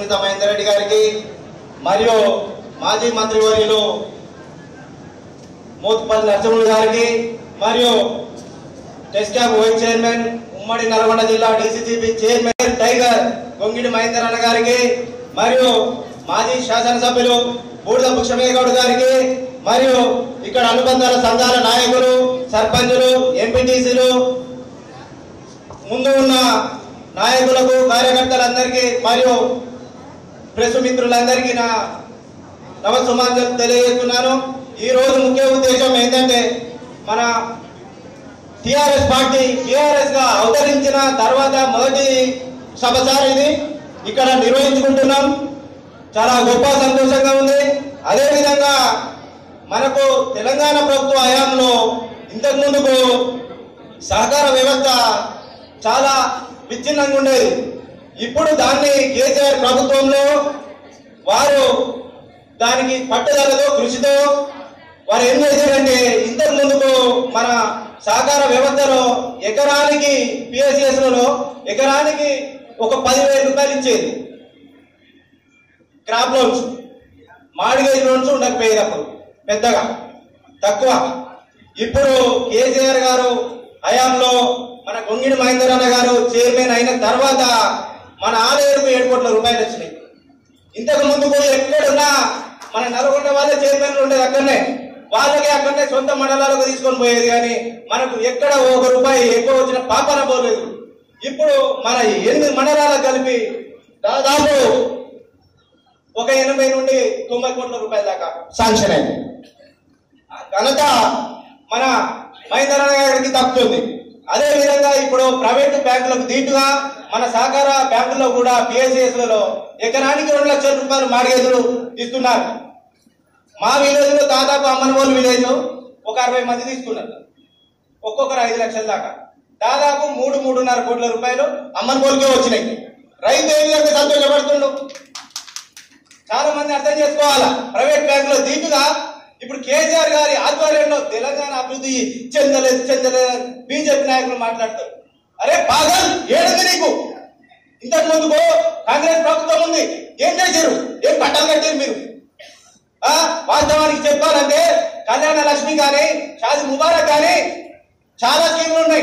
సునీత మహేందర్ రెడ్డి గారికి మరియు మాజీ మంత్రివర్యులు మోత్పల్లి నరసింహులు గారికి మరియు టెస్కాప్ వైస్ చైర్మన్ ఉమ్మడి నల్గొండ జిల్లా DCCB chairman tiger Gongidi Mahender అన్న గారికి మరియు మాజీ శాసనసభ్యులు బూడిద భుక్షమయ్య గౌడ్ గారికి మరియు ఇక్కడ అనుబంధాల సంఘాల నాయకులు సర్పంచులు ఎంపీటీసీలు ముందు ఉన్న నాయకులకు కార్యకర్తలందరికీ మరియు ప్రెస్ మిత్రులందరికీ నా నమస్సుమాంజలు తెలియజేస్తున్నాను. ఈ రోజు ముఖ్య ఉద్దేశం ఏంటంటే మన టిఆర్ఎస్ పార్టీ టిఆర్ఎస్ గా అవతరించిన తర్వాత మొదటి సభసారి ఇది ఇక్కడ నిర్వహించుకుంటున్నాం. చాలా గొప్ప సంతోషంగా ఉంది. అదేవిధంగా మనకు తెలంగాణ ప్రభుత్వ హయాంలో ఇంతకు ముందుకు సహకార వ్యవస్థ చాలా విచ్ఛిన్నంగా ఉండేది. ఇప్పుడు దాన్ని కేసీఆర్ ప్రభుత్వంలో వారు దానికి పట్టుదలతో కృషితో వారు ఏం చేశారంటే ఇంతకు ముందుకు మన సహకార వ్యవస్థలో ఎకరానికి పిఎస్సిఎస్లలో ఎకరానికి ఒక 10,000 రూపాయలు ఇచ్చేది. క్రాప్ లోన్స్ మార్గేజ్ లోన్స్ ఉండకపోయేది అప్పుడు పెద్దగా తక్కువ. ఇప్పుడు కేసీఆర్ గారు హయాంలో మన గొంగిడి మహేందర్ అన్న గారు చైర్మన్ అయిన తర్వాత మన ఆదాయాలకు 7 కోట్ల రూపాయలు వచ్చినాయి. ఇంతకు ముందుకు ఎక్కడున్నా మన నల్గొండ వాళ్ళే చైర్మన్లు ఉండేది, అక్కడనే వాళ్ళకే అక్కడనే సొంత మండలాలకు తీసుకొని పోయేది. కానీ మనకు ఎక్కడ ఒక రూపాయి ఎక్కువ వచ్చిన పాపన పోలేదు. ఇప్పుడు మన 8 మండలాలకు కలిపి దాదాపు ఒక 80 నుండి 90 కోట్ల రూపాయల దాకా శాంక్షన్ అయింది. ఘనత మన మహేందర్ అన్న గారికి తప్పుతుంది. అదే విధంగా ఇప్పుడు ప్రైవేటు బ్యాంకులకు దీటుగా మన సహకార బ్యాంకుల్లో కూడా పిఎస్సిఎస్లలో ఎకరానికి 2 లక్షల రూపాయలు మార్గేజీలు ఇస్తున్నారు. మా విలేజ్ లో దాదాపు అమ్మనవోలు విలేజ్ ఒక 60 మంది తీసుకున్నారు. ఒక్కొక్కరు 5 లక్షల దాకా దాదాపు 3-3.5 కోట్ల రూపాయలు అమ్మనవోలుకే వచ్చినాయి. రైతు ఏ విధంగా సంతోషపడుతుండు చాలా మంది అర్థం చేసుకోవాలా. ప్రైవేట్ బ్యాంకులో దీటుగా ఇప్పుడు కేసీఆర్ గారి ఆధ్వర్యంలో తెలంగాణ అభివృద్ధి చెందలేదు బీజేపీ నాయకులు మాట్లాడతారు. అరే పాగల్ ఏడుంది నీకు? ఇంతకు ముందుకు కాంగ్రెస్ ప్రభుత్వం ఉంది, ఏం చేశారు? ఏం పట్టాలు కట్టారు మీరు? వాస్తవానికి చెప్పాలంటే కళ్యాణ లక్ష్మి కానీ షాది ముబారక్ కానీ చాలా స్కీములు ఉన్నాయి.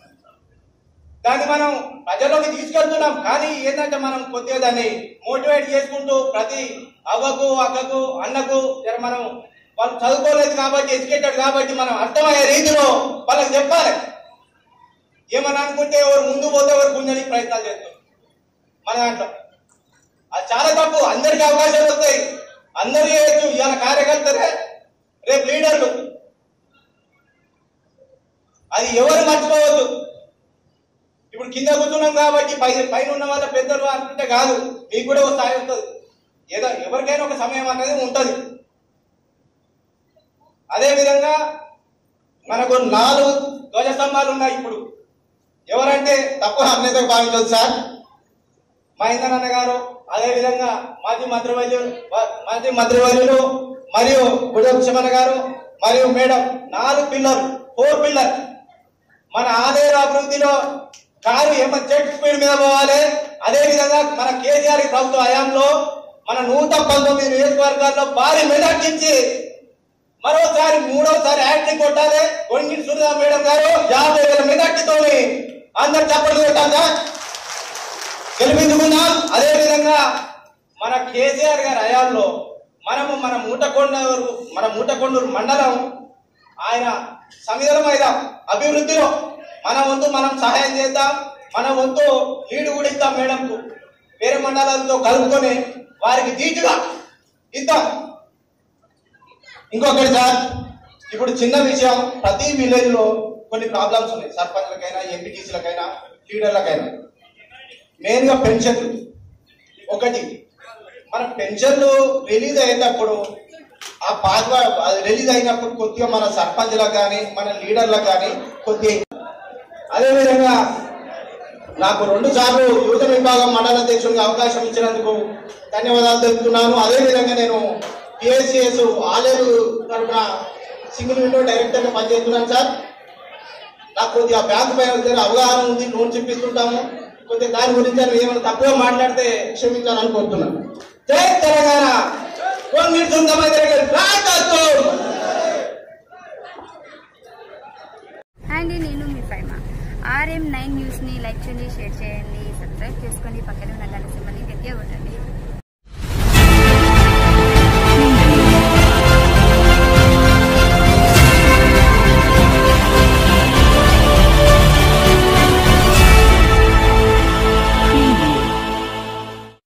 దాన్ని మనం ప్రజల్లోకి తీసుకెళ్తున్నాం. కానీ ఏంటంటే మనం కొద్దిగా దాన్ని మోటివేట్ చేసుకుంటూ ప్రతి అవ్వకు అక్కకు అన్నకు మనం వాళ్ళు చదువుకోలేదు కాబట్టి ఎడ్యుకేటెడ్ కాబట్టి మనం అర్థమయ్యే రీతిలో వాళ్ళకి చెప్పాలి. ఏమని అనుకుంటే ఎవరు ముందు పోతే ఎవరు గుంజడానికి ప్రయత్నాలు చేస్తారు మన దాంట్లో. అది చాలా తప్పు. అందరికీ అవకాశాలు వస్తాయి, అందరూ చేయొచ్చు. ఇవాళ కార్యకర్తలే రేపు లీడర్లు, అది ఎవరు మర్చిపోవద్దు. ఇప్పుడు కింద కూర్చున్నాం కాబట్టి పైన ఉన్న వాళ్ళ పెద్దలు అనుకుంటే కాదు, మీకు కూడా ఒక స్థాయి ఉంటుంది. ఏదో ఎవరికైనా ఒక సమయం అనేది ఉంటుంది. అదేవిధంగా మనకు 4 ధ్వజస్తంభాలు ఉన్నాయి. ఇప్పుడు ఎవరంటే తప్పు అన్నితో భావించదు సార్. మహేందర్ అన్న గారు, అదేవిధంగా మాజీ మంత్రివర్యులు మరియు బుడభుక్షమన్న గారు మరియు మేడం 4 పిల్లర్ 4 పిల్లర్ మన ఆదాయ అభివృద్ధిలో కారు ఏమన్నా జెట్ స్పీడ్ మీద పోవాలి. అదేవిధంగా మన కేసీఆర్ ప్రభుత్వ హయాంలో మన 119 నియోజకవర్గాల్లో భారీ మెజార్టీ ఇచ్చి మరోసారి 3వసారి యాక్టింగ్ కొట్టాలి. గొంగిడి సునీత మేడం గారు 50,000 మెజార్టీతో అందరు చప్పట్లు కొట్టాక గెలిపించుకున్నాం. అదేవిధంగా మన కేసీఆర్ గారి హయాంలో మనము మన మూటకొండూరు మండలం ఆయన సమిధలమైన అభివృద్ధిలో మన వంతు మనం సహాయం చేద్దాం. మన వంతు లీడు కూడా ఇద్దాం. మేడంకు వేరే మండలాలతో కలుపుకొని వారికి ధీటుగా ఇద్దాం. ఇంకొకటి సార్, ఇప్పుడు చిన్న విషయం, ప్రతి విలేజ్ లో కొన్ని ప్రాబ్లమ్స్ ఉన్నాయి. సర్పంచ్లకైనా ఎంపీటీసీలకైనా లీడర్లకైనా మెయిన్ గా పెన్షన్లు. ఒకటి మన పెన్షన్లు రిలీజ్ అయినప్పుడు ఆ అది రిలీజ్ అయినప్పుడు కొద్దిగా మన సర్పంచ్లకు కానీ మన లీడర్లకు కానీ కొద్దిగా. అదేవిధంగా నాకు 2 సార్లు యువజన విభాగం మండల అధ్యక్షుడిగా అవకాశం ఇచ్చినందుకు ధన్యవాదాలు తెలుపుతున్నాను. అదేవిధంగా నేను పిఎస్సిఎస్ ఆలేరు తరఫున సింగిల్ విండో డైరెక్టర్గా పనిచేస్తున్నాను సార్. నాకు కొద్దిగా బ్యాంకు పైన అవగాహన ఉంది, లోన్ చూపిస్తుంటాము. కొద్దిగా దాని గురించి అని ఏమైనా తప్పుగా మాట్లాడితే క్షమించాలని కోరుతున్నాను. జై తెలంగాణ. గొంగిడి సునీత మహేందర్ గారి నాయకత్వం. అండి నేను మీ ఫైమా. RM9 న్యూస్ని లైక్ చేయండి, షేర్ చేయండి, సబ్స్క్రైబ్ చేసుకోండి, పక్కన ఉన్న గంట సింబల్ని గట్టిగా కొట్టండి.